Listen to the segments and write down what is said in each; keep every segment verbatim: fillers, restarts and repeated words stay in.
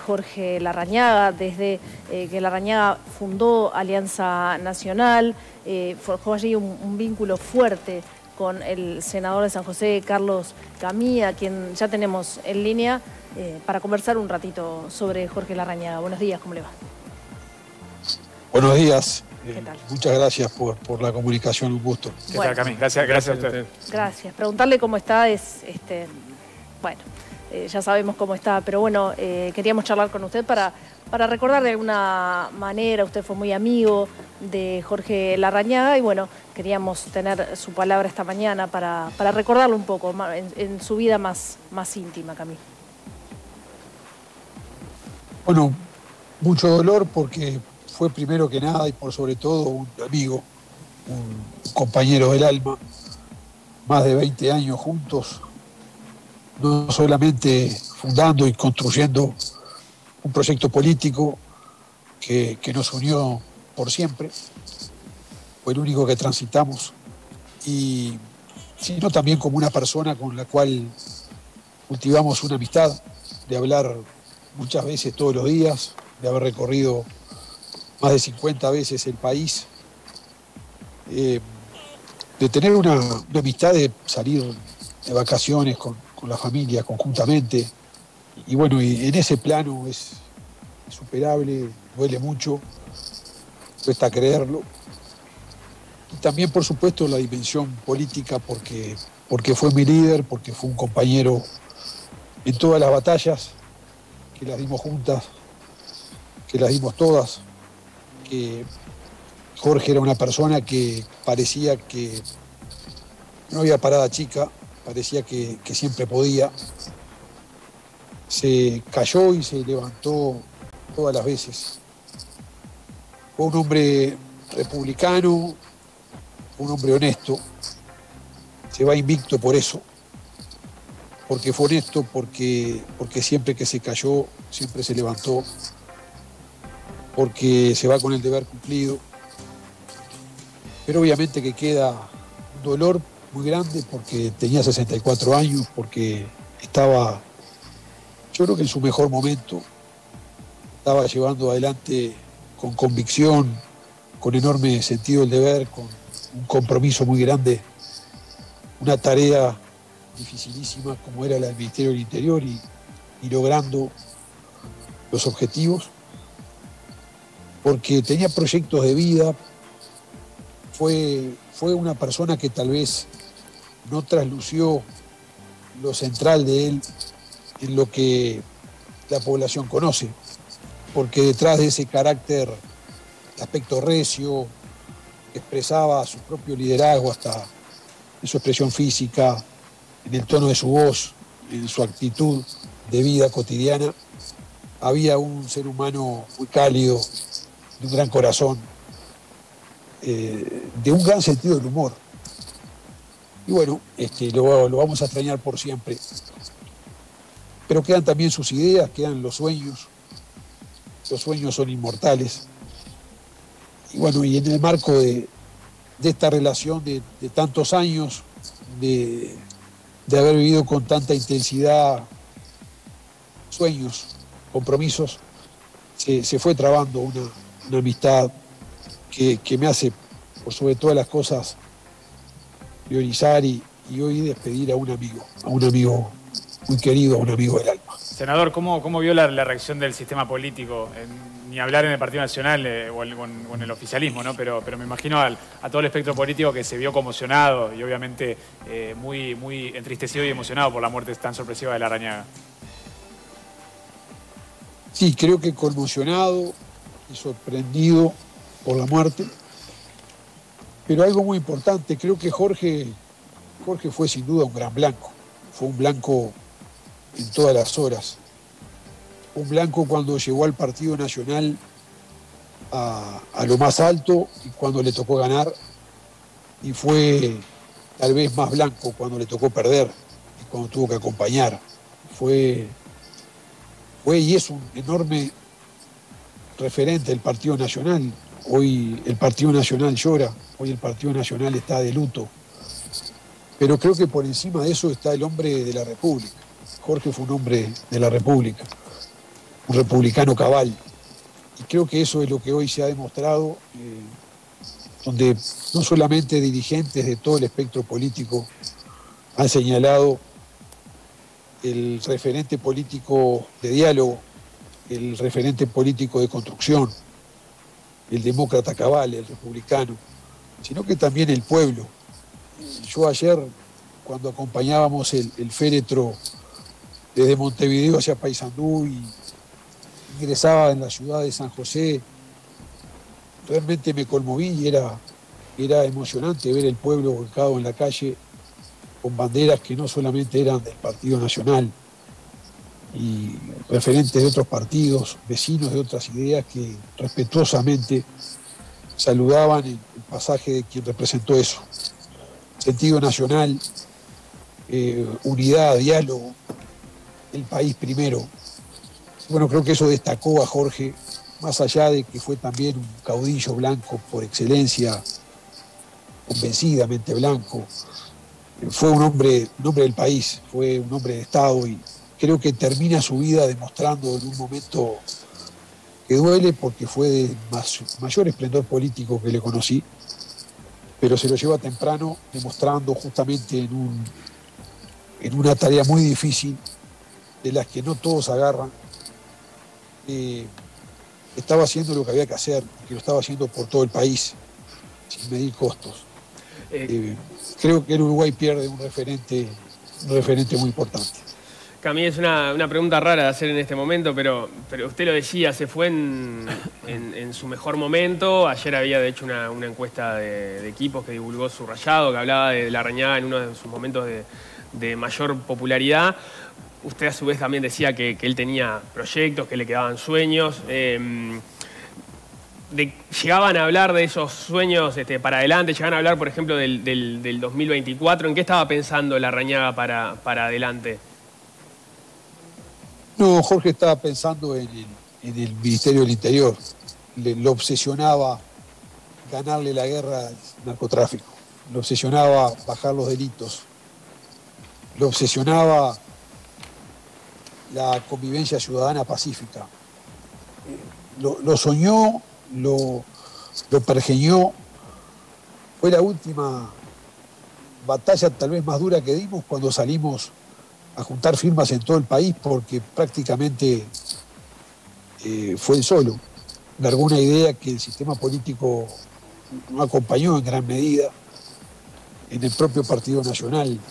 Jorge Larrañaga, desde eh, que Larrañaga fundó Alianza Nacional, eh, forjó allí un, un vínculo fuerte con el senador de San José, Carlos Camía, a quien ya tenemos en línea, eh, para conversar un ratito sobre Jorge Larrañaga. Buenos días, ¿cómo le va? Buenos días. ¿Qué tal? Eh, muchas gracias por, por la comunicación, un gusto. ¿Qué Bueno, tal, Cami? Gracias, gracias a usted. Gracias. Preguntarle cómo está es, este, bueno, eh, ya sabemos cómo está, pero bueno, eh, queríamos charlar con usted para, para recordar de alguna manera, usted fue muy amigo de Jorge Larrañaga y bueno, queríamos tener su palabra esta mañana para, para recordarlo un poco en, en su vida más, más íntima, Cami. Bueno, mucho dolor porque fue primero que nada y por sobre todo un amigo, un compañero del alma, más de veinte años juntos, no solamente fundando y construyendo un proyecto político que, que nos unió por siempre, fue el único que transitamos, y sino también como una persona con la cual cultivamos una amistad, de hablar muchas veces todos los días, de haber recorrido más de cincuenta veces el país, eh, de tener una, una amistad, de salir de vacaciones con, con la familia conjuntamente. Y bueno, y en ese plano es insuperable, duele mucho, cuesta creerlo. Y también, por supuesto, la dimensión política, porque, porque fue mi líder, porque fue un compañero en todas las batallas, que las dimos juntas, que las dimos todas, que Jorge era una persona que parecía que no había parada chica, parecía que, que siempre podía. Se cayó y se levantó todas las veces. Fue un hombre republicano, un hombre honesto. Se va invicto por eso, porque fue honesto, porque, porque siempre que se cayó, siempre se levantó, porque se va con el deber cumplido. Pero obviamente que queda un dolor muy grande porque tenía sesenta y cuatro años, porque estaba, yo creo que en su mejor momento, estaba llevando adelante con convicción, con enorme sentido del deber, con un compromiso muy grande, una tarea dificilísima como era la del Ministerio del Interior, y, y logrando los objetivos, porque tenía proyectos de vida. Fue, fue una persona que tal vez no traslució lo central de él en lo que la población conoce, porque detrás de ese carácter, de aspecto recio, que expresaba su propio liderazgo hasta en su expresión física, en el tono de su voz, en su actitud de vida cotidiana, había un ser humano muy cálido, de un gran corazón, eh, de un gran sentido del humor. Y bueno, este, lo, lo vamos a extrañar por siempre. Pero quedan también sus ideas, quedan los sueños. Los sueños son inmortales. Y bueno, y en el marco de, de esta relación de, de tantos años, de, de haber vivido con tanta intensidad sueños, compromisos, se, se fue trabando una, una amistad que, que me hace, por sobre todas las cosas, priorizar y, y hoy despedir a un amigo, a un amigo muy querido, a un amigo del alma. Senador, ¿cómo, cómo vio la, la reacción del sistema político? En, ni hablar en el Partido Nacional eh, o, el, o, en, o en el oficialismo, ¿no? Pero, pero me imagino al, a todo el espectro político que se vio conmocionado y obviamente eh, muy, muy entristecido y emocionado por la muerte tan sorpresiva de Larrañaga. Sí, creo que conmocionado y sorprendido por la muerte. Pero algo muy importante, creo que Jorge, Jorge fue sin duda un gran blanco. Fue un blanco en todas las horas. Un blanco cuando llegó al Partido Nacional a, a lo más alto y cuando le tocó ganar. Y fue tal vez más blanco cuando le tocó perder y cuando tuvo que acompañar. Fue, fue y es un enorme referente del Partido Nacional. Hoy el Partido Nacional llora, hoy el Partido Nacional está de luto. Pero creo que por encima de eso está el hombre de la República. Jorge fue un hombre de la República. un republicano cabal. Y creo que eso es lo que hoy se ha demostrado, eh, donde no solamente dirigentes de todo el espectro político han señalado el referente político de diálogo, el referente político de construcción, el demócrata cabal, el republicano, sino que también el pueblo. Yo ayer, cuando acompañábamos el, el féretro desde Montevideo hacia Paysandú y ingresaba en la ciudad de San José, realmente me conmoví y era, era emocionante ver el pueblo volcado en la calle con banderas que no solamente eran del Partido Nacional y referentes de otros partidos, vecinos de otras ideas que respetuosamente saludaban el, el pasaje de quien representó eso. Sentido nacional, eh, unidad, diálogo, el país primero. Bueno, creo que eso destacó a Jorge, más allá de que fue también un caudillo blanco por excelencia, convencidamente blanco. Fue un hombre, un hombre del país, fue un hombre de Estado y creo que termina su vida demostrando en un momento que duele porque fue de más, mayor esplendor político que le conocí, pero se lo lleva temprano demostrando justamente en, un, en una tarea muy difícil de las que no todos agarran. Eh, estaba haciendo lo que había que hacer, que lo estaba haciendo por todo el país, sin medir costos. Eh, creo que el Uruguay pierde un referente, un referente muy importante. Camille, es una, una pregunta rara de hacer en este momento, pero, pero usted lo decía, se fue en, en, en su mejor momento. Ayer había, de hecho, una, una encuesta de, de equipos que divulgó Subrayado, que hablaba de Larrañaga en uno de sus momentos de, de mayor popularidad. Usted, a su vez, también decía que, que él tenía proyectos, que le quedaban sueños. Eh, de, ¿Llegaban a hablar de esos sueños este, para adelante? ¿Llegaban a hablar, por ejemplo, del, del, del dos mil veinticuatro? ¿En qué estaba pensando Larrañaga para, para adelante? No, Jorge estaba pensando en el, en el Ministerio del Interior. Le, lo obsesionaba ganarle la guerra al narcotráfico. Lo obsesionaba bajar los delitos. Lo obsesionaba la convivencia ciudadana pacífica. Lo, lo soñó, lo, lo pergeñó. Fue la última batalla tal vez más dura que dimos cuando salimos a juntar firmas en todo el país, porque prácticamente eh, fue él solo. Largó una idea que el sistema político no acompañó en gran medida. En el propio Partido Nacional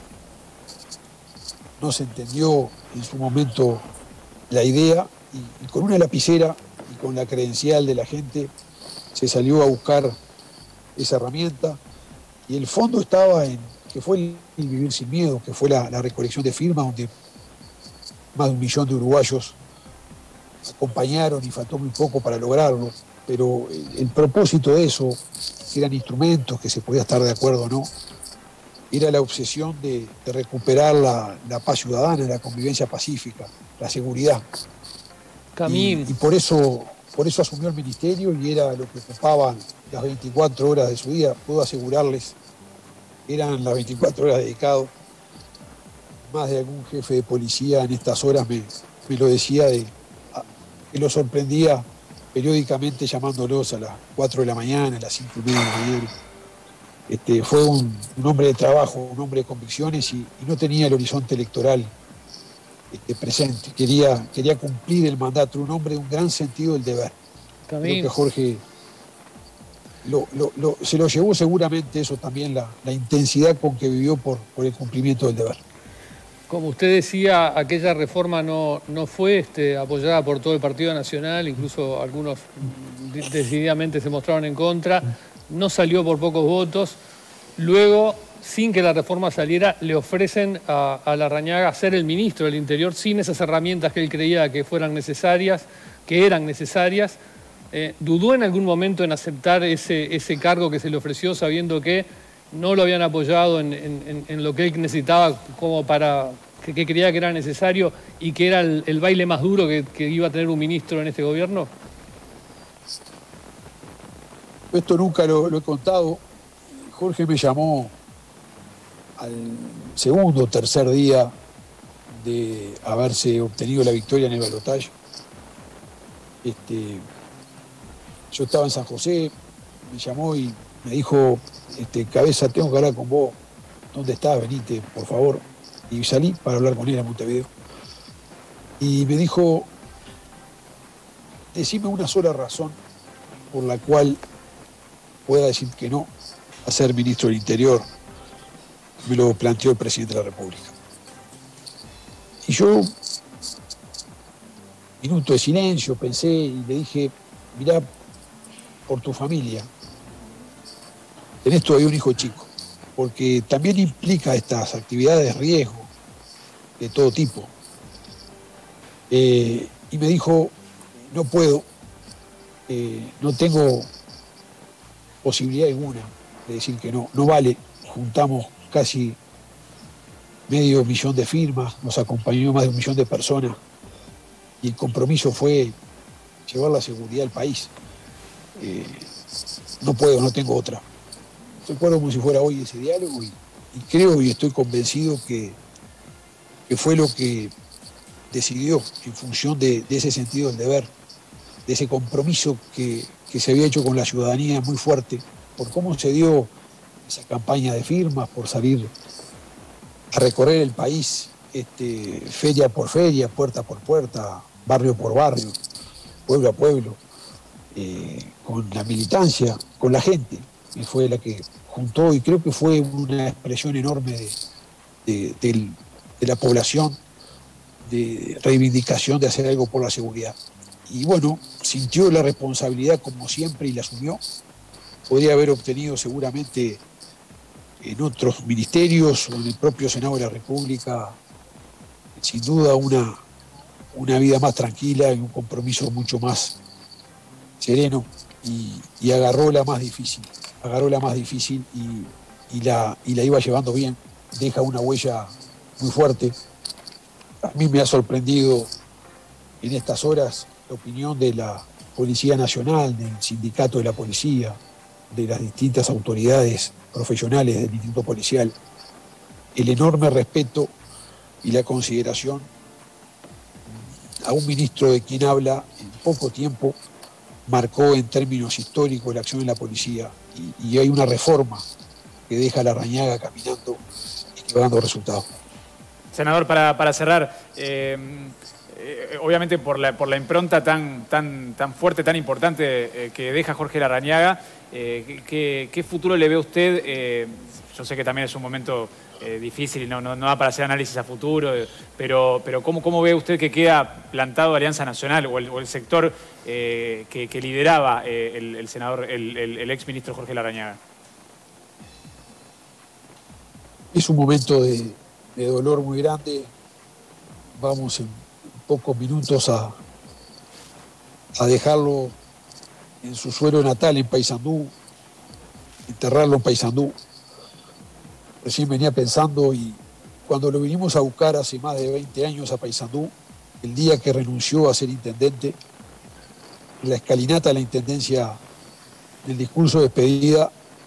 no se entendió en su momento la idea y, y con una lapicera y con la credencial de la gente se salió a buscar esa herramienta y el fondo estaba en que fue el, el Vivir Sin Miedo, que fue la, la recolección de firmas donde más de un millón de uruguayos acompañaron y faltó muy poco para lograrlo, pero el, el propósito de eso, que eran instrumentos, que se podía estar de acuerdo o no, era la obsesión de, de recuperar la, la paz ciudadana, la convivencia pacífica, la seguridad. Camille. Y, y por eso, por eso asumió el ministerio y era lo que ocupaban las veinticuatro horas de su día. Puedo asegurarles, eran las veinticuatro horas dedicadas. Más de algún jefe de policía en estas horas me, me lo decía, de, a, que lo sorprendía periódicamente llamándolos a las cuatro de la mañana, a las cinco y media de la mañana. Este, fue un, un hombre de trabajo, un hombre de convicciones y, y no tenía el horizonte electoral este, presente. Quería, quería cumplir el mandato, un hombre de un gran sentido del deber. Camille. Creo que Jorge lo, lo, lo, se lo llevó seguramente eso también, la, la intensidad con que vivió por, por el cumplimiento del deber. Como usted decía, aquella reforma no, no fue este, apoyada por todo el Partido Nacional, incluso algunos decididamente se mostraron en contra. No salió por pocos votos. Luego, sin que la reforma saliera, le ofrecen a, a Larrañaga ser el ministro del Interior sin esas herramientas que él creía que fueran necesarias, que eran necesarias. Eh, ¿Dudó en algún momento en aceptar ese, ese cargo que se le ofreció, sabiendo que no lo habían apoyado en, en, en lo que él necesitaba como para que, que creía que era necesario y que era el, el baile más duro que, que iba a tener un ministro en este gobierno? Esto nunca lo, lo he contado. Jorge me llamó al segundo o tercer día de haberse obtenido la victoria en el balotaje Este, yo estaba en San José, me llamó y me dijo, este, Cabeza, tengo que hablar con vos. ¿Dónde estás? Venite, por favor. Y salí para hablar con él a Montevideo. Y me dijo, decime una sola razón por la cual pueda decir que no a ser ministro del Interior. Me lo planteó el presidente de la República. Y yo, minuto de silencio, pensé y le dije, mirá, por tu familia, tenés todavía un hijo chico, porque también implica estas actividades de riesgo de todo tipo. Eh, y me dijo, no puedo, eh, no tengo posibilidad alguna de decir que no, no vale. Juntamos casi medio millón de firmas, nos acompañó más de un millón de personas y el compromiso fue llevar la seguridad al país. Eh, no puedo, no tengo otra. Recuerdo como si fuera hoy ese diálogo y, y creo y estoy convencido que, que fue lo que decidió en función de, de ese sentido del deber, de ese compromiso que, que se había hecho con la ciudadanía muy fuerte, por cómo se dio esa campaña de firmas, por salir a recorrer el país, este, feria por feria, puerta por puerta, barrio por barrio, pueblo a pueblo, eh, con la militancia, con la gente, que fue la que juntó, y creo que fue una expresión enorme de, de, de, de la población, de reivindicación de hacer algo por la seguridad. Y bueno, sintió la responsabilidad como siempre y la asumió. Podría haber obtenido seguramente en otros ministerios o en el propio Senado de la República, sin duda una, una vida más tranquila y un compromiso mucho más sereno, y, y agarró la más difícil, agarró la más difícil y, y, la, y la iba llevando bien, deja una huella muy fuerte. A mí me ha sorprendido en estas horas la opinión de la Policía Nacional, del Sindicato de la Policía, de las distintas autoridades profesionales del Instituto Policial, el enorme respeto y la consideración a un ministro de quien habla en poco tiempo, marcó en términos históricos la acción de la policía y, y hay una reforma que deja a Larrañaga caminando y que va dando resultados. Senador, para, para cerrar, eh, eh, obviamente por la, por la impronta tan, tan, tan fuerte, tan importante eh, que deja Jorge Larrañaga, eh, ¿qué, ¿qué futuro le ve a usted? Eh, yo sé que también es un momento eh, difícil y no, no, no da para hacer análisis a futuro, eh, pero, pero ¿cómo, ¿cómo ve usted que queda plantado Alianza Nacional o el, o el sector eh, que, que lideraba eh, el, el senador, el, el, el ex ministro Jorge Larrañaga? Es un momento de, de dolor muy grande. Vamos en pocos minutos a, a dejarlo en su suelo natal, en Paysandú, enterrarlo en Paysandú. Recién venía pensando, y cuando lo vinimos a buscar hace más de veinte años a Paysandú, el día que renunció a ser intendente, en la escalinata de la intendencia, en el discurso de despedida,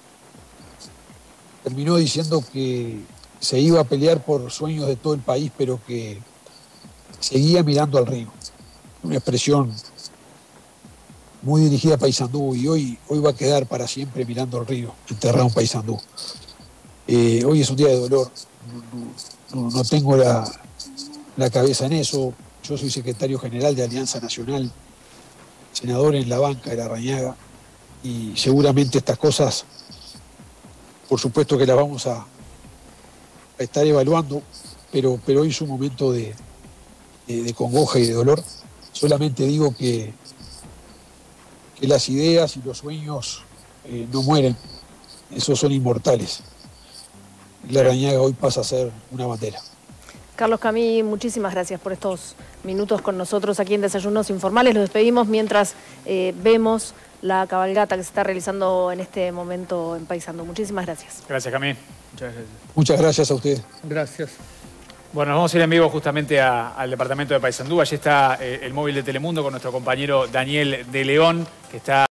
terminó diciendo que se iba a pelear por sueños de todo el país, pero que seguía mirando al río. Una expresión muy dirigida a Paysandú, y hoy, hoy va a quedar para siempre mirando al río, enterrado en Paysandú. Eh, hoy es un día de dolor, no, no, no tengo la, la cabeza en eso. Yo soy secretario general de Alianza Nacional, senador en la banca de Larrañaga, y seguramente estas cosas, por supuesto que las vamos a, a estar evaluando, pero, pero hoy es un momento de, de, de congoja y de dolor. Solamente digo que, que las ideas y los sueños eh, no mueren, esos son inmortales. Larrañaga hoy pasa a ser una bandera. Carlos Camí, muchísimas gracias por estos minutos con nosotros aquí en Desayunos Informales. Los despedimos mientras eh, vemos la cabalgata que se está realizando en este momento en Paysandú. Muchísimas gracias. Gracias, Camí. Muchas gracias. Muchas gracias a ustedes. Gracias. Bueno, nos vamos a ir en vivo justamente a, al departamento de Paysandú. Allí está eh, el móvil de Telemundo con nuestro compañero Daniel de León, que está